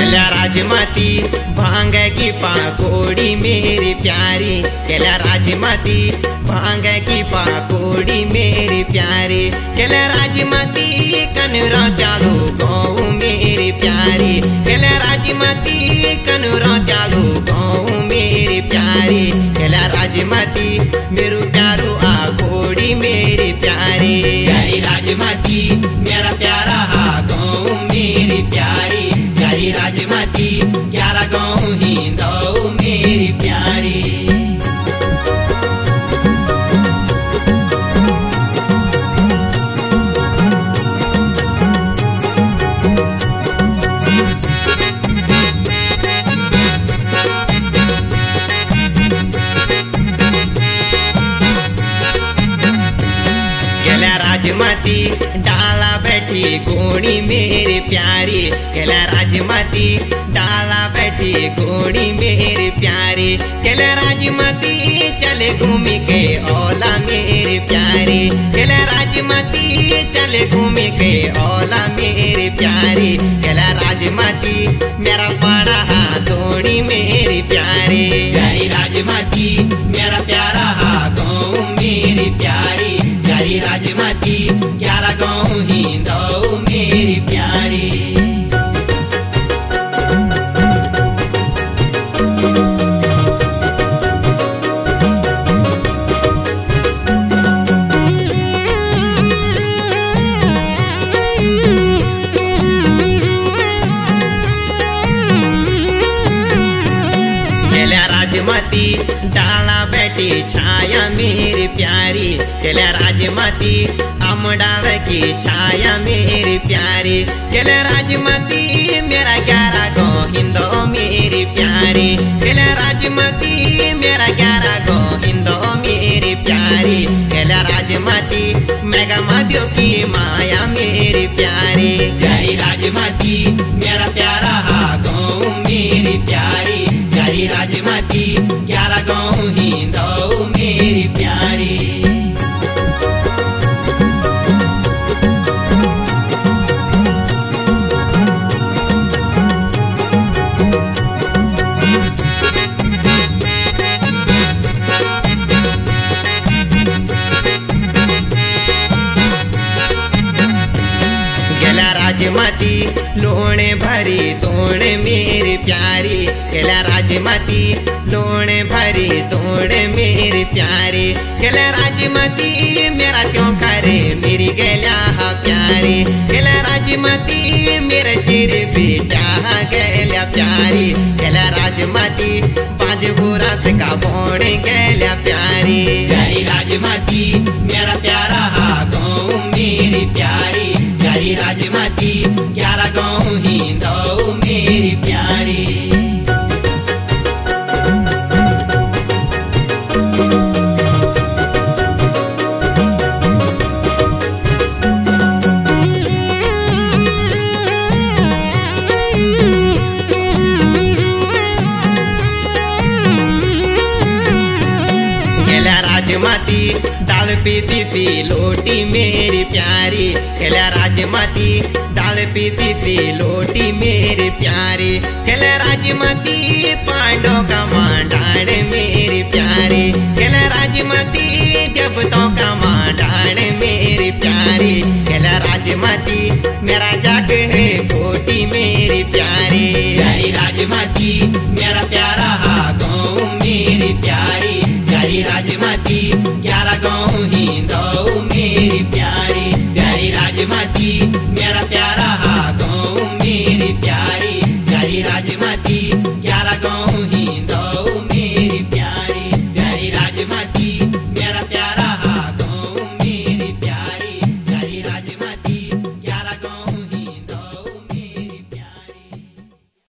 केला राजमाती भांग की पाकोड़ी मेरी प्यारी, केला राजमाती भांग की पाकोड़ी मेरी प्यारी, केला राजमाती कनुरा चालू गाँव मेरी प्यारी, केला राजमाती कनुरा चालू गाँव मेरी प्यारी, केला राजमाती मेरू प्यारू आकोड़ी मेरी प्यारी। प्यारी राजमाती मेरा प्यारा गाँव मेरी प्यारी, प्यारी राजमाती 11 गाँव ही दो मेरी प्यारी। केला राजमाती डाला बैठी घोड़ी मेरी प्यारी, केला राजमाती डाला बैठी घोड़ी मेरी प्यारी, केला राजमाती चले घूमी के ओला मेरी प्यारी, केला राजमाती चले घूमी के ओला मेरी प्यारी, केला राजमाती मेरा पड़ा हाथोड़ी मेरी प्यारी। प्यारी राजमाती मेरा प्यारा गाँव मेरी प्यारी, प्यारी राजमाती 11 गाँव ही दो मेरी प्यारी। केला राजमाती डाला बैठी छाया मेरी प्यारी, केला राजमाती अमडाल की छाया मेरी प्यारी, केला राजमाती मेरा 11 गाँव हिंदो मेरी प्यारी, केला राजमाती मेरा 11 गाँव हिंदो मेरी प्यारी, केला राजमाती मेगा मादियों की माया मेरी प्यारी। प्यारी राजमाती मेरा प्यारा गाँव मेरी प्यारी, प्यारी राजमाती 11 गाँव ही दो मेरी प्यारी। केला राजमाती लोणे भरी तोड़ मेरी प्यारी, केला राजमाती लोणे भरी तोड़ मेरी प्यारी, केला राजमाती मेरा क्यों करे मेरी गैला प्यारी, केला राजमाती मेरे चिर बेटा गैला प्यारी, केला राजमाती बाजपुरा से का बोड़ गैला प्यारी। प्यारी राजमाती मेरा प्यारा गाँव मेरी प्यारी, प्यारी राजमाती 11 गाँव ही दो मेरी प्यारी। केला राजमाती दाल पीसी सी लोटी मेरी प्यारी, केला राजमाती दाल पीसी सी लोटी मेरी प्यारी, केला राजमाती पांडों का मांडाड़ मेरी प्यारी, केला राजमाती देवतों का मांडाड़ मेरी प्यारी, केला राजमाती मेरा जाग है कोटी मेरी प्यारी। प्यारी राजमाती मेरा प्यारा गाँव मेरी प्यारी, प्यारी राजमाती 11 गाँव